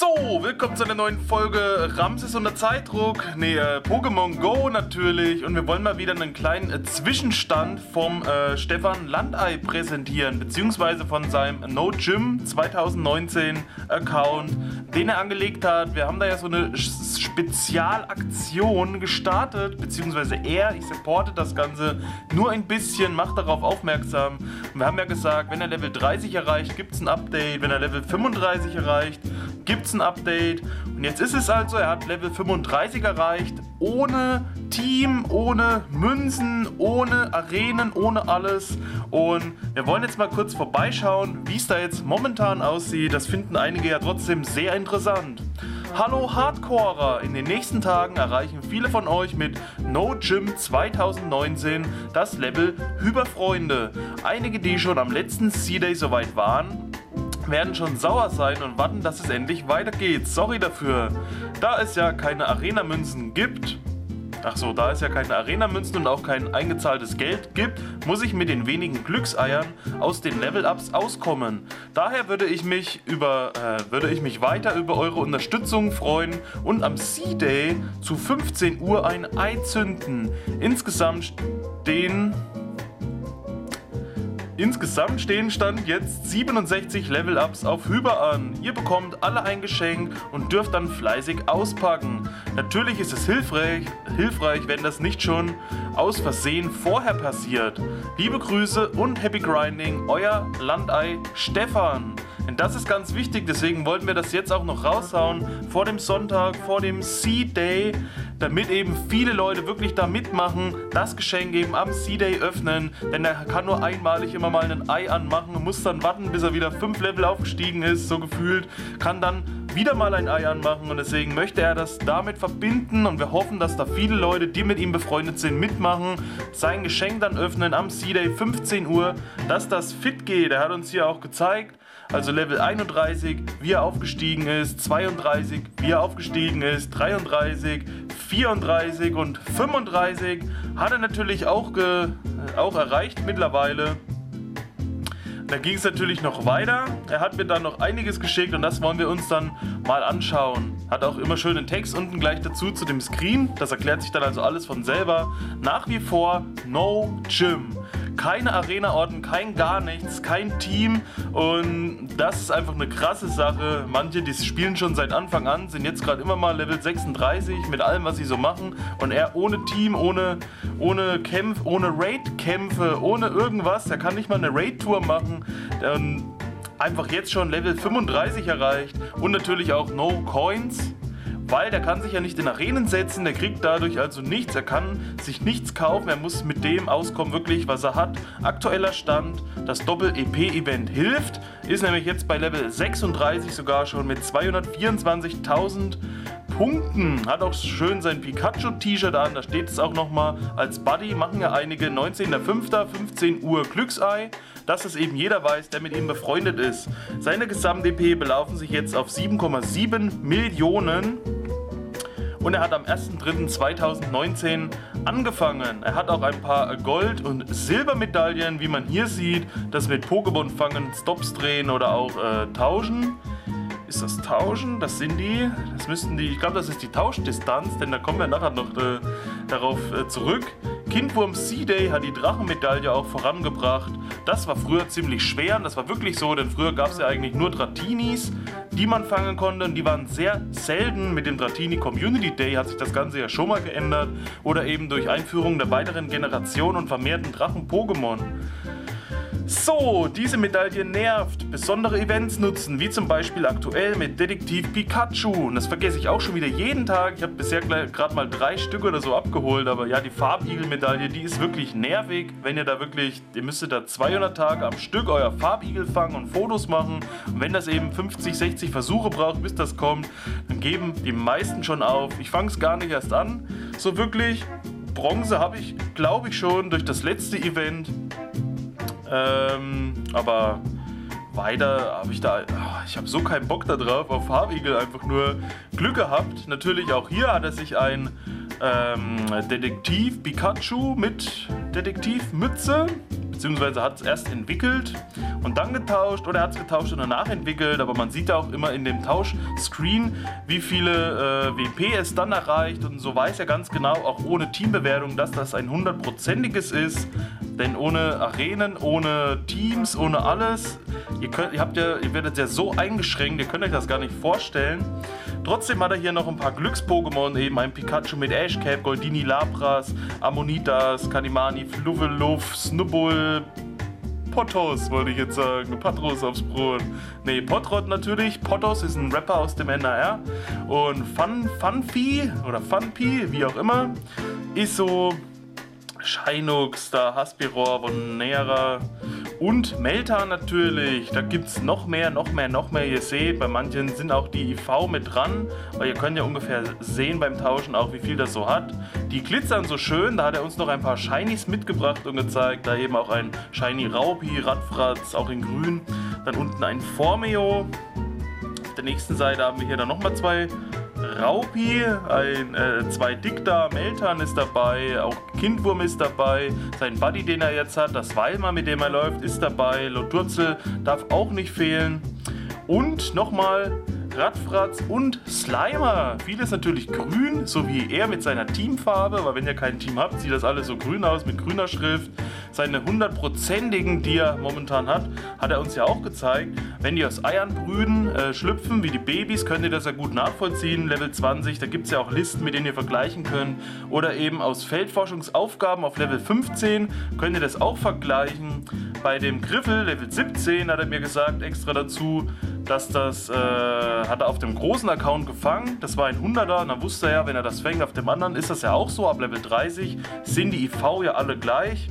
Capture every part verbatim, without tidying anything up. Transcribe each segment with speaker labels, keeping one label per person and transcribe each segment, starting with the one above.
Speaker 1: So, willkommen zu einer neuen Folge Ramses unter Zeitdruck, ne, äh, Pokémon Go natürlich, und wir wollen mal wieder einen kleinen äh, Zwischenstand vom äh, Stefan Landei präsentieren, beziehungsweise von seinem No Gym zwanzig neunzehn Account, den er angelegt hat. Wir haben da ja so eine Spezialaktion gestartet, beziehungsweise er, ich supporte das Ganze nur ein bisschen, macht darauf aufmerksam. Und wir haben ja gesagt, wenn er Level dreißig erreicht, gibt es ein Update, wenn er Level fünfunddreißig erreicht, gibt es ein Update. Und jetzt ist es also, er hat Level fünfunddreißig erreicht, ohne Team, ohne Münzen, ohne Arenen, ohne alles. Und wir wollen jetzt mal kurz vorbeischauen, wie es da jetzt momentan aussieht. Das finden einige ja trotzdem sehr interessant. Hallo Hardcorer! In den nächsten Tagen erreichen viele von euch mit No Gym zwanzig neunzehn das Level Hyperfreunde. Einige, die schon am letzten C-Day soweit waren, werden schon sauer sein und warten, dass es endlich weitergeht. Sorry dafür. Da es ja keine Arena-Münzen gibt, ach so, da es ja keine Arena-Münzen und auch kein eingezahltes Geld gibt, muss ich mit den wenigen Glückseiern aus den Level-Ups auskommen. Daher würde ich mich über, äh, würde ich mich weiter über eure Unterstützung freuen und am C-Day zu fünfzehn Uhr ein Ei zünden. Insgesamt stehen... Insgesamt stehen Stand jetzt siebenundsechzig Level-Ups auf Hyper an. Ihr bekommt alle ein Geschenk und dürft dann fleißig auspacken. Natürlich ist es hilfreich, hilfreich, wenn das nicht schon aus Versehen vorher passiert. Liebe Grüße und Happy Grinding, euer Landei Stefan. Und das ist ganz wichtig, deswegen wollten wir das jetzt auch noch raushauen, vor dem Sonntag, vor dem C-Day, damit eben viele Leute wirklich da mitmachen, das Geschenk eben am C-Day öffnen, denn er kann nur einmalig immer mal ein Ei anmachen und muss dann warten, bis er wieder fünf Level aufgestiegen ist, so gefühlt, kann dann wieder mal ein Ei anmachen, und deswegen möchte er das damit verbinden, und wir hoffen, dass da viele Leute, die mit ihm befreundet sind, mitmachen, sein Geschenk dann öffnen am C-Day fünfzehn Uhr, dass das fit geht. Er hat uns hier auch gezeigt, also Level einunddreißig, wie er aufgestiegen ist, zweiunddreißig, wie er aufgestiegen ist, dreiunddreißig, vierunddreißig und fünfunddreißig hat er natürlich auch, ge, auch erreicht mittlerweile. Da ging es natürlich noch weiter. Er hat mir dann noch einiges geschickt und das wollen wir uns dann mal anschauen. Hat auch immer schön einen Text unten gleich dazu zu dem Screen. Das erklärt sich dann also alles von selber. Nach wie vor No Gym. Keine Arena-Orden, kein gar nichts, kein Team, und das ist einfach eine krasse Sache. Manche, die spielen schon seit Anfang an, sind jetzt gerade immer mal Level sechsunddreißig mit allem, was sie so machen, und er ohne Team, ohne, ohne Kämpfe, ohne Raid-Kämpfe, ohne irgendwas, der kann nicht mal eine Raid-Tour machen, und einfach jetzt schon Level fünfunddreißig erreicht und natürlich auch No Coins. Weil der kann sich ja nicht in Arenen setzen, der kriegt dadurch also nichts, er kann sich nichts kaufen, er muss mit dem auskommen, wirklich, was er hat. Aktueller Stand, das Doppel-E P-Event hilft, ist nämlich jetzt bei Level sechsunddreißig sogar schon mit zweihundertvierundzwanzigtausend Punkten. Hat auch schön sein Pikachu-T-Shirt an, da steht es auch nochmal als Buddy, machen ja einige. neunzehnter fünfter fünfzehn Uhr Glücksei, dass es eben jeder weiß, der mit ihm befreundet ist. Seine Gesamt-E P belaufen sich jetzt auf sieben Komma sieben Millionen. Und er hat am ersten dritten zweitausendneunzehn angefangen. Er hat auch ein paar Gold- und Silbermedaillen, wie man hier sieht. Das mit Pokémon fangen, Stops drehen oder auch äh, tauschen. Ist das Tauschen? Das sind die. Das müssten die. Ich glaube, das ist die Tauschdistanz, denn da kommen wir nachher noch äh, darauf äh, zurück. Kindwurm C-Day hat die Drachenmedaille auch vorangebracht. Das war früher ziemlich schwer, und das war wirklich so, denn früher gab es ja eigentlich nur Dratinis, die man fangen konnte, und die waren sehr selten. Mit dem Dratini Community Day hat sich das Ganze ja schon mal geändert, oder eben durch Einführung der weiteren Generation und vermehrten Drachen-Pokémon. So, diese Medaille nervt. Besondere Events nutzen, wie zum Beispiel aktuell mit Detektiv Pikachu. Und das vergesse ich auch schon wieder jeden Tag. Ich habe bisher gerade mal drei Stück oder so abgeholt. Aber ja, die Farbigel-Medaille, die ist wirklich nervig. Wenn ihr da wirklich, ihr müsstet da zweihundert Tage am Stück euer Farbigel fangen und Fotos machen. Und wenn das eben fünfzig, sechzig Versuche braucht, bis das kommt, dann geben die meisten schon auf. Ich fange es gar nicht erst an. So wirklich, Bronze habe ich, glaube ich, schon durch das letzte Event. Ähm, aber weiter habe ich da, oh, ich habe so keinen Bock da drauf, auf Farbigel, einfach nur Glück gehabt. Natürlich auch hier hat er sich ein ähm, Detektiv Pikachu mit Detektivmütze beziehungsweise hat es erst entwickelt und dann getauscht oder er hat es getauscht und danach entwickelt, aber man sieht ja auch immer in dem Tauschscreen, wie viele äh, W P es dann erreicht und so weiß er ganz genau, auch ohne Teambewertung, dass das ein hundertprozentiges ist, denn ohne Arenen, ohne Teams, ohne alles, ihr, könnt, ihr, habt ja, ihr werdet ja so eingeschränkt, ihr könnt euch das gar nicht vorstellen. Trotzdem hat er hier noch ein paar Glücks-Pokémon, eben ein Pikachu mit Ashcap, Goldini Lapras, Ammonitas, Kanimani, Fluvveluff, Snubbull, Pottos wollte ich jetzt sagen, Patros aufs Brot. Ne, Potrot natürlich, Pottos ist ein Rapper aus dem N A R und Fun, Funfi oder Funpi, wie auch immer, ist so Shinux, da Haspiror, Vonera und Meltan natürlich. Da gibt es noch mehr, noch mehr, noch mehr. Ihr seht, bei manchen sind auch die I V mit dran, weil ihr könnt ja ungefähr sehen beim Tauschen auch, wie viel das so hat. Die glitzern so schön, da hat er uns noch ein paar Shinies mitgebracht und gezeigt. Da eben auch ein Shiny Raupi, Radfratz, auch in grün. Dann unten ein Formeo. Auf der nächsten Seite haben wir hier dann nochmal zwei Raupi, ein, äh, zwei Dicta, Meltan ist dabei, auch Kindwurm ist dabei, sein Buddy, den er jetzt hat, das Weilmar, mit dem er läuft, ist dabei, Loturzel darf auch nicht fehlen und nochmal Radfratz und Slimer. Vieles natürlich grün, so wie er mit seiner Teamfarbe, weil wenn ihr kein Team habt, sieht das alles so grün aus mit grüner Schrift. Seine hundertprozentigen, die er momentan hat, hat er uns ja auch gezeigt. Wenn die aus Eiern brüten, äh, schlüpfen, wie die Babys, könnt ihr das ja gut nachvollziehen. Level zwanzig, da gibt es ja auch Listen, mit denen ihr vergleichen könnt. Oder eben aus Feldforschungsaufgaben auf Level fünfzehn könnt ihr das auch vergleichen. Bei dem Griffel, Level siebzehn, hat er mir gesagt, extra dazu, dass das, äh, hat er auf dem großen Account gefangen, das war ein hunderter und dann wusste er, wenn er das fängt auf dem anderen, ist das ja auch so, ab Level dreißig sind die I V ja alle gleich.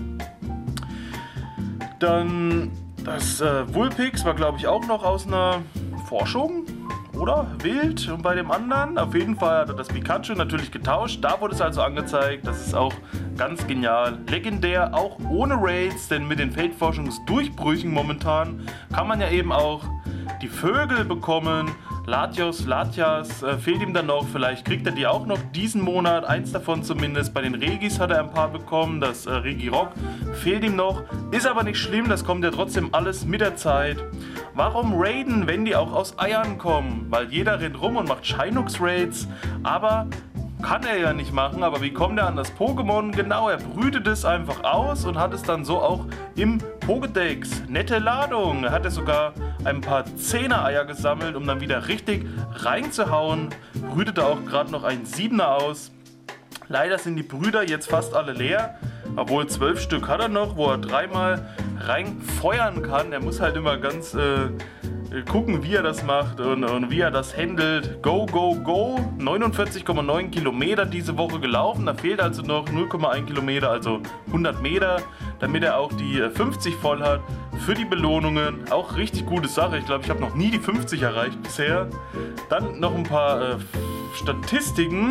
Speaker 1: Dann das äh, Vulpix war glaube ich auch noch aus einer Forschung, oder? Wild. Und bei dem anderen, auf jeden Fall hat er das Pikachu natürlich getauscht, da wurde es also angezeigt, das ist auch ganz genial. Legendär, auch ohne Raids, denn mit den Feldforschungsdurchbrüchen momentan kann man ja eben auch die Vögel bekommen. Latios, Latias, äh, fehlt ihm dann noch, vielleicht kriegt er die auch noch diesen Monat, eins davon zumindest. Bei den Regis hat er ein paar bekommen, das äh, Regirock fehlt ihm noch, ist aber nicht schlimm, das kommt ja trotzdem alles mit der Zeit. Warum raiden, wenn die auch aus Eiern kommen? Weil jeder rennt rum und macht Shinux-Raids, aber kann er ja nicht machen, aber wie kommt er an das Pokémon? Genau, er brütet es einfach aus und hat es dann so auch im Pokédex. Nette Ladung, er hat ja sogar ein paar Zehner-Eier gesammelt, um dann wieder richtig reinzuhauen. Brütete auch gerade noch ein Siebener aus. Leider sind die Brüder jetzt fast alle leer, obwohl zwölf Stück hat er noch, wo er dreimal reinfeuern kann. Er muss halt immer ganz äh, gucken, wie er das macht und, und wie er das handelt. Go, go, go! neunundvierzig Komma neun Kilometer diese Woche gelaufen. Da fehlt also noch null Komma eins Kilometer, also hundert Meter, damit er auch die fünfzig voll hat. Für die Belohnungen auch richtig gute Sache. Ich glaube, ich habe noch nie die fünfzig erreicht bisher. Dann noch ein paar äh, Statistiken.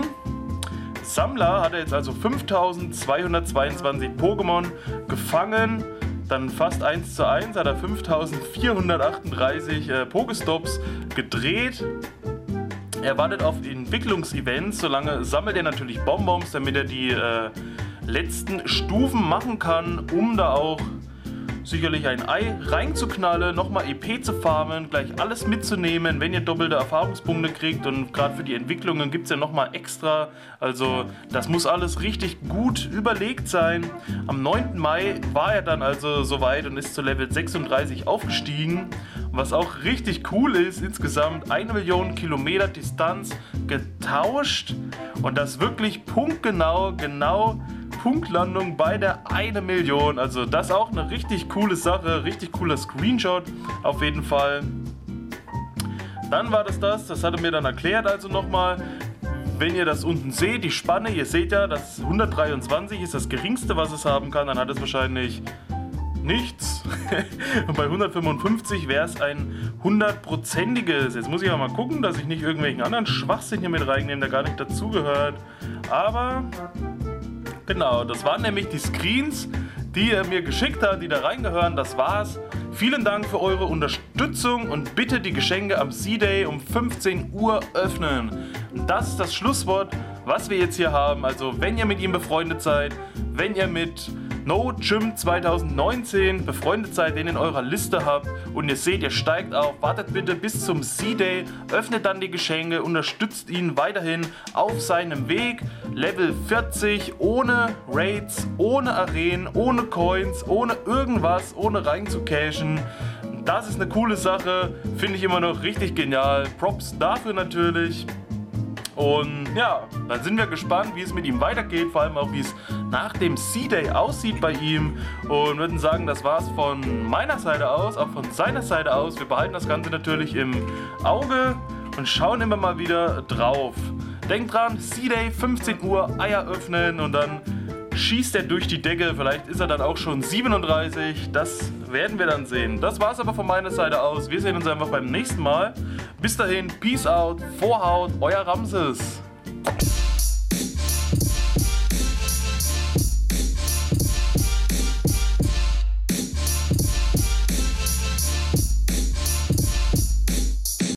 Speaker 1: Sammler hat er jetzt also fünftausendzweihundertzweiundzwanzig Pokémon gefangen. Dann fast eins zu eins hat er fünftausendvierhundertachtunddreißig äh, Pokestops gedreht. Er wartet auf Entwicklungsevents, solange sammelt er natürlich Bonbons, damit er die äh, letzten Stufen machen kann, um da auch sicherlich ein Ei reinzuknallen, nochmal E P zu farmen, gleich alles mitzunehmen, wenn ihr doppelte Erfahrungspunkte kriegt und gerade für die Entwicklungen gibt es ja nochmal extra, also das muss alles richtig gut überlegt sein. Am neunten Mai war er dann also soweit und ist zu Level sechsunddreißig aufgestiegen, was auch richtig cool ist, insgesamt eine Million Kilometer Distanz getauscht und das wirklich punktgenau, genau Punktlandung bei der eine Million, also das auch eine richtig coole Sache, richtig cooler Screenshot auf jeden Fall. Dann war das das, das hat er mir dann erklärt, also nochmal, wenn ihr das unten seht, die Spanne, ihr seht ja, das hundertdreiundzwanzig ist das geringste, was es haben kann, dann hat es wahrscheinlich nichts. Und bei hundertfünfundfünfzig wäre es ein hundertprozentiges. Jetzt muss ich mal gucken, dass ich nicht irgendwelchen anderen Schwachsinn hier mit reinnehme, der gar nicht dazugehört. Aber genau, das waren nämlich die Screens, die er mir geschickt hat, die da reingehören. Das war's. Vielen Dank für eure Unterstützung und bitte die Geschenke am C-Day um fünfzehn Uhr öffnen. Und das ist das Schlusswort, was wir jetzt hier haben. Also wenn ihr mit ihm befreundet seid, wenn ihr mit No Gym zwanzig neunzehn, befreundet seid, den ihr in eurer Liste habt und ihr seht, ihr steigt auf, wartet bitte bis zum C-Day, öffnet dann die Geschenke, unterstützt ihn weiterhin auf seinem Weg, Level vierzig, ohne Raids, ohne Arenen, ohne Coins, ohne irgendwas, ohne rein zu cashen. Das ist eine coole Sache, finde ich immer noch richtig genial, Props dafür natürlich. Und ja, dann sind wir gespannt, wie es mit ihm weitergeht, vor allem auch wie es nach dem C-Day aussieht bei ihm und würden sagen, das war's von meiner Seite aus, auch von seiner Seite aus. Wir behalten das Ganze natürlich im Auge und schauen immer mal wieder drauf. Denkt dran, C-Day, fünfzehn Uhr, Eier öffnen und dann schießt er durch die Decke. Vielleicht ist er dann auch schon siebenunddreißig, das werden wir dann sehen. Das war's aber von meiner Seite aus. Wir sehen uns einfach beim nächsten Mal. Bis dahin, Peace out, Vorhaut, euer Ramses.